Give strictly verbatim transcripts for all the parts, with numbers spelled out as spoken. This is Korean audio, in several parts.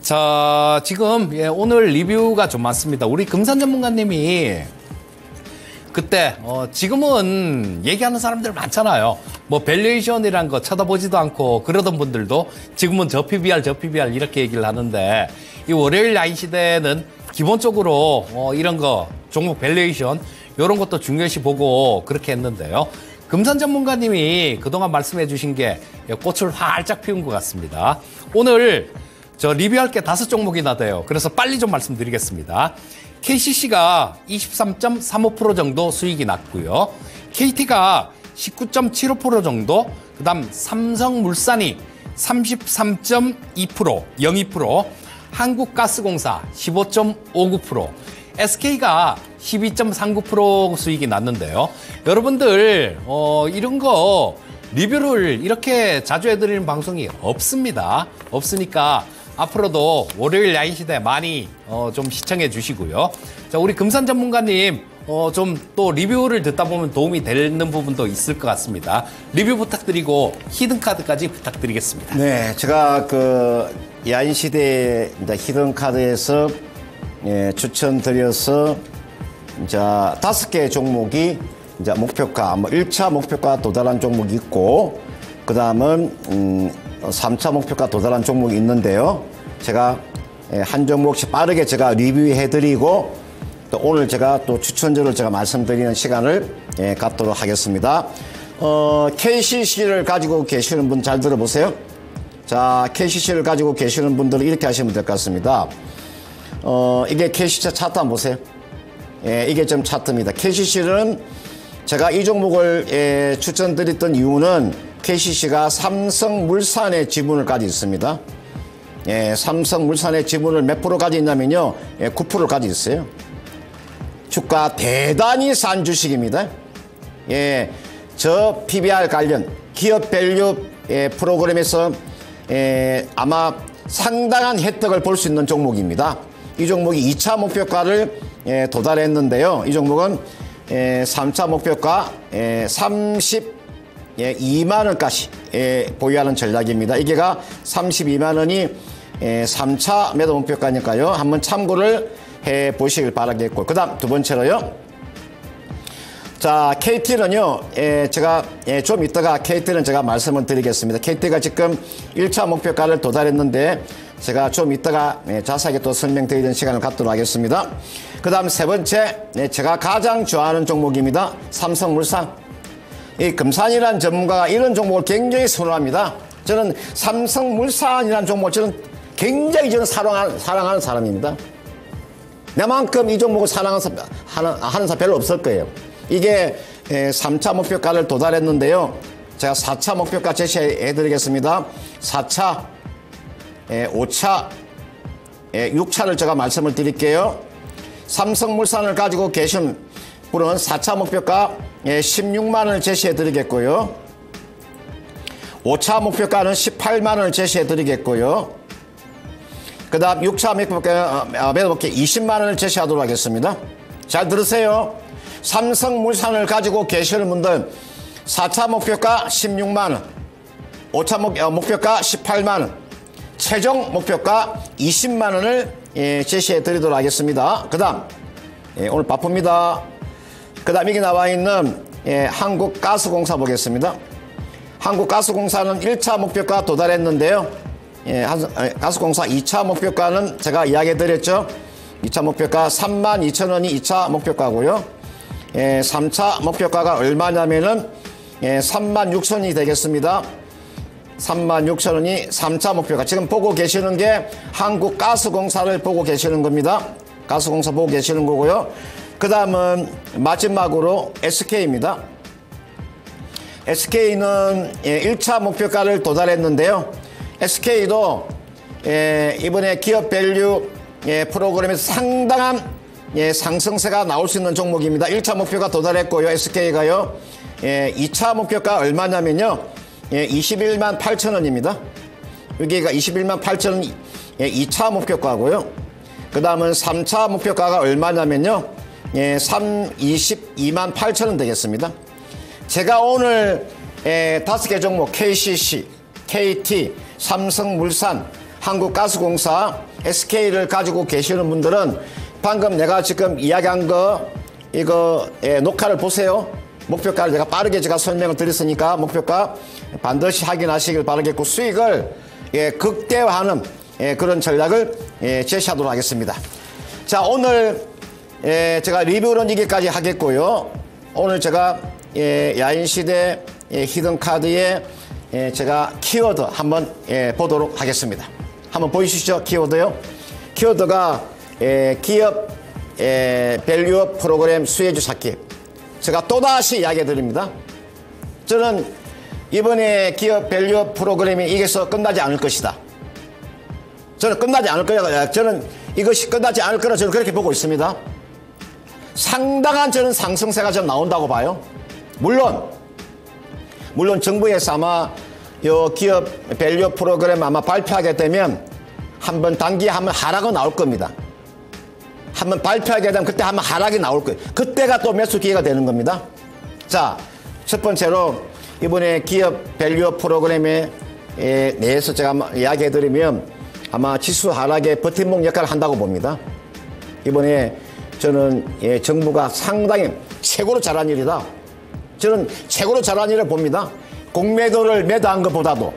자, 지금 예, 오늘 리뷰가 좀 많습니다. 우리 금산 전문가님이 그때 어, 지금은 얘기하는 사람들 많잖아요. 뭐 밸류에이션이란 거 쳐다보지도 않고 그러던 분들도 지금은 저 피비알 저 피비알 이렇게 얘기를 하는데, 이 월요일 야인 시대는 기본적으로 어, 이런 거 종목 밸류에이션 이런 것도 중요시 보고 그렇게 했는데요. 금산 전문가님이 그동안 말씀해 주신 게 꽃을 활짝 피운 것 같습니다. 오늘 저 리뷰할 게 다섯 종목이나 돼요. 그래서 빨리 좀 말씀드리겠습니다. 케이씨씨가 이십삼 점 삼오 퍼센트 정도 수익이 났고요. 케이티가 십구 점 칠오 퍼센트 정도, 그 다음 삼성물산이 삼십삼 점 이 퍼센트, 영이 퍼센트, 한국가스공사 십오 점 오구 퍼센트, 에스케이가 십이 점 삼구 퍼센트 수익이 났는데요. 여러분들 어, 이런 거 리뷰를 이렇게 자주 해드리는 방송이 없습니다. 없으니까 앞으로도 월요일 야인 시대 많이 어, 좀 시청해 주시고요. 자, 우리 금산 전문가님 어, 좀 또 리뷰를 듣다 보면 도움이 되는 부분도 있을 것 같습니다. 리뷰 부탁드리고 히든카드까지 부탁드리겠습니다. 네, 제가 그 야인 시대 히든카드에서 예, 추천드려서 이제 다섯 개 종목이 이제 목표가 뭐 일 차 목표가 도달한 종목이 있고, 그 다음은 음, 삼 차 목표가 도달한 종목이 있는데요. 제가 한 종목씩 빠르게 제가 리뷰해드리고, 또 오늘 제가 또 추천주를 제가 말씀드리는 시간을 예, 갖도록 하겠습니다. 어, 케이씨씨를 가지고 계시는 분 잘 들어보세요. 자, 케이씨씨를 가지고 계시는 분들은 이렇게 하시면 될 것 같습니다. 어, 이게 케이씨씨 차트 한번 보세요. 예, 이게 좀 차트입니다. 케이씨씨는 제가 이 종목을 예, 추천드렸던 이유는 케이씨씨가 삼성물산의 지분을 가지고 있습니다. 예, 삼성물산의 지분을 몇 프로 가지고 있냐면요, 예, 구 퍼센트를 가지고 있어요. 주가 대단히 싼 주식입니다. 예, 저 피비알 관련 기업 밸류 예, 프로그램에서 예, 아마 상당한 혜택을 볼 수 있는 종목입니다. 이 종목이 이 차 목표가를 예, 도달했는데요. 이 종목은 예, 삼 차 목표가 예, 삼십이만 원까지 예, 보유하는 전략입니다. 이게가 삼십이만 원이 예, 삼 차 매도 목표가니까요. 한번 참고를 해 보시길 바라겠고, 그 다음 두 번째로요. 자, 케이티는요, 예, 제가 예, 좀 이따가 케이티는 제가 말씀을 드리겠습니다. 케이티가 지금 일 차 목표가를 도달했는데 제가 좀 이따가 예, 자세하게 또 설명드리는 시간을 갖도록 하겠습니다. 그 다음 세 번째, 예, 제가 가장 좋아하는 종목입니다. 삼성물산. 이 금산이라는 전문가가 이런 종목을 굉장히 선호합니다. 저는 삼성물산이라는 종목을 저는 굉장히 저는 사랑하는, 사랑하는 사람입니다. 내만큼 이 종목을 사랑하는 하는, 하는 사람 별로 없을 거예요. 이게 삼 차 목표가를 도달했는데요. 제가 사 차 목표가 제시해 드리겠습니다. 사 차, 오 차, 육 차를 제가 말씀을 드릴게요. 삼성물산을 가지고 계신 분은 사 차 목표가 십육만 원을 제시해 드리겠고요. 오 차 목표가는 십팔만 원을 제시해 드리겠고요. 그 다음 육 차 목표가 이십만 원을 제시하도록 하겠습니다. 잘 들으세요. 삼성물산을 가지고 계시는 분들 사 차 목표가 십육만 원, 오 차 목표가 십팔만 원, 최종 목표가 이십만 원을 예, 제시해 드리도록 하겠습니다. 그 다음 예, 오늘 바쁩니다. 그 다음 이게 나와 있는 예, 한국가스공사 보겠습니다. 한국가스공사는 일 차 목표가 도달했는데요. 예, 가스공사 이 차 목표가는 제가 이야기해 드렸죠. 이 차 목표가 삼만 이천 원이 이 차 목표가고요. 예, 삼 차 목표가가 얼마냐면은 예, 삼만 육천 원이 되겠습니다. 삼만 육천 원이 삼 차 목표가. 지금 보고 계시는 게 한국가스공사를 보고 계시는 겁니다. 가스공사 보고 계시는 거고요. 그 다음은 마지막으로 에스케이입니다. 에스케이는 예, 일 차 목표가를 도달했는데요. 에스케이도 예, 이번에 기업 밸류 예, 프로그램에서 상당한 예, 상승세가 나올 수 있는 종목입니다. 일 차 목표가 도달했고요. 에스케이가요. 예, 이 차 목표가 얼마냐면요. 예, 이십일만 팔천 원입니다. 여기가 이십일만 팔천 원 예, 이 차 목표가고요. 그 다음은 삼 차 목표가가 얼마냐면요. 예, 이십이만 팔천 원 되겠습니다. 제가 오늘 예, 다섯 개 종목 케이씨씨, 케이티, 삼성물산, 한국가스공사, 에스케이를 가지고 계시는 분들은 방금 내가 지금 이야기한 거 이거 예, 녹화를 보세요. 목표가를 제가 빠르게 제가 설명을 드렸으니까 목표가 반드시 확인하시길 바라겠고 수익을 예, 극대화하는 예, 그런 전략을 예, 제시하도록 하겠습니다. 자, 오늘 예, 제가 리뷰는 여기까지 하겠고요. 오늘 제가 예, 야인시대 예, 히든카드의 예, 제가 키워드 한번 예, 보도록 하겠습니다. 한번 보여주시죠. 키워드요. 키워드가 예, 기업 예, 밸류업 프로그램 수혜주 찾기. 제가 또다시 이야기 드립니다. 저는 이번에 기업 밸류업 프로그램이 이게서 끝나지 않을 것이다. 저는 끝나지 않을 거야. 저는 이것이 끝나지 않을 거라 저는 그렇게 보고 있습니다. 상당한 저는 상승세가 좀 나온다고 봐요. 물론 물론 정부에서 아마 요 기업 밸류업 프로그램 아마 발표하게 되면 한번 단기에 한번 하락은 나올 겁니다. 한번 발표하게 되면 그때 한번 하락이 나올 거예요. 그때가 또 매수 기회가 되는 겁니다. 자, 첫 번째로 이번에 기업 밸류업 프로그램에 대해서 제가 한번 이야기해 드리면 아마 지수 하락의 버팀목 역할을 한다고 봅니다. 이번에 저는 예, 정부가 상당히 최고로 잘한 일이다. 저는 최고로 잘한 일을 봅니다. 공매도를 매도한 것보다도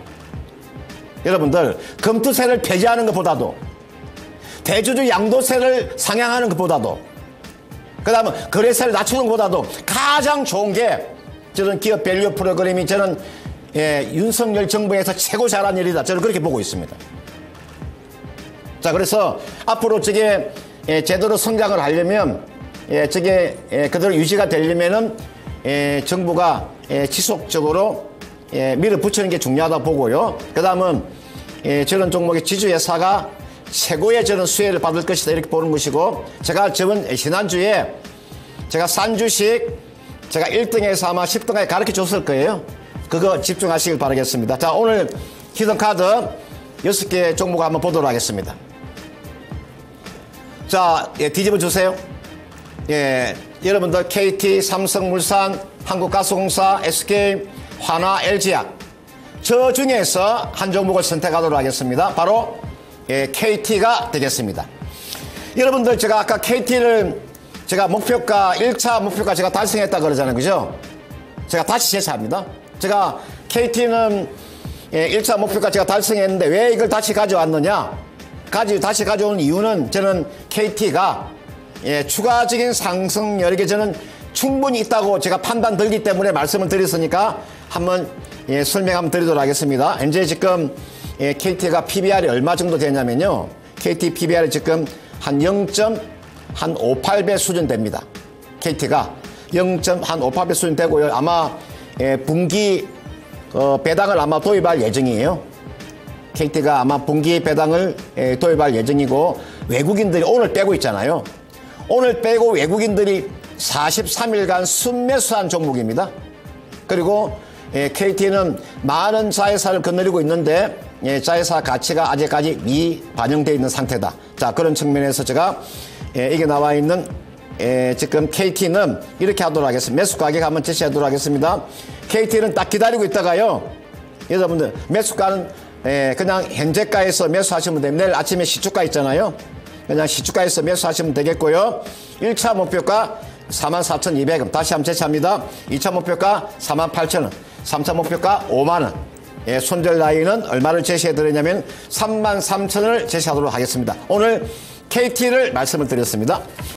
여러분들 검투세를 폐지하는 것보다도 대주주 양도세를 상향하는 것보다도 그 다음에 거래세를 낮추는 것보다도 가장 좋은 게 저는 기업 밸류 프로그램이 저는 예, 윤석열 정부에서 최고 잘한 일이다. 저는 그렇게 보고 있습니다. 자, 그래서 앞으로 저게 예, 제대로 성장을 하려면 예, 저게 예, 그대로 유지가 되려면은 예, 정부가 예, 지속적으로 예, 밀어붙이는 게 중요하다 보고요. 그 다음은 예, 저런 종목의 지주회사가 최고의 저는 수혜를 받을 것이다 이렇게 보는 것이고 제가 저번 지난주에 제가 싼 주식 제가 일 등에서 아마 십 등까지 가르쳐 줬을 거예요. 그거 집중하시길 바라겠습니다. 자, 오늘 히든카드 여섯 개 종목 한번 보도록 하겠습니다. 자, 예, 뒤집어 주세요. 예, 여러분들 케이티, 삼성물산, 한국가스공사, 에스케이, 화나, 엘지약 저 중에서 한 종목을 선택하도록 하겠습니다. 바로 예, 케이티가 되겠습니다. 여러분들 제가 아까 케이티를 제가 목표가 일 차 목표가 제가 달성했다 그러잖아요. 그죠? 제가 다시 재차합니다. 제가 케이티는 예, 일 차 목표가 제가 달성했는데 왜 이걸 다시 가져왔느냐? 가지, 다시 가져온 이유는 저는 케이티가 예, 추가적인 상승 여력이 저는 충분히 있다고 제가 판단 들기 때문에 말씀을 드렸으니까 한번 예, 설명 한번 드리도록 하겠습니다. 이제 지금 예, 케이티가 피비알이 얼마 정도 되냐면요. 케이티 피비알이 지금 한 영 점 오팔 배 수준 됩니다. 케이티가 영 점 오팔 배 수준 되고요. 아마 예, 분기 어, 배당을 아마 도입할 예정이에요. 케이티가 아마 분기 배당을 예, 도입할 예정이고 외국인들이 오늘 빼고 있잖아요. 오늘 빼고 외국인들이 사십삼 일간 순매수한 종목입니다. 그리고 예, 케이티는 많은 자회사를 거느리고 있는데 예, 자회사 가치가 아직까지 미반영되어 있는 상태다. 자, 그런 측면에서 제가 예, 이게 나와 있는 예, 지금 케이티는 이렇게 하도록 하겠습니다. 매수 가격 한번 제시하도록 하겠습니다. 케이티는 딱 기다리고 있다가요. 여러분들 매수가는 예, 그냥 현재가에서 매수하시면 됩니다. 내일 아침에 시초가 있잖아요. 그냥 시초가에서 매수하시면 되겠고요. 일 차 목표가 사만 사천이백 원. 다시 한번 제시합니다. 이 차 목표가 사만 팔천 원. 삼 차 목표가 오만 원. 예, 손절 라인은 얼마를 제시해드리냐면 삼만 삼천 원을 제시하도록 하겠습니다. 오늘 케이티를 말씀을 드렸습니다.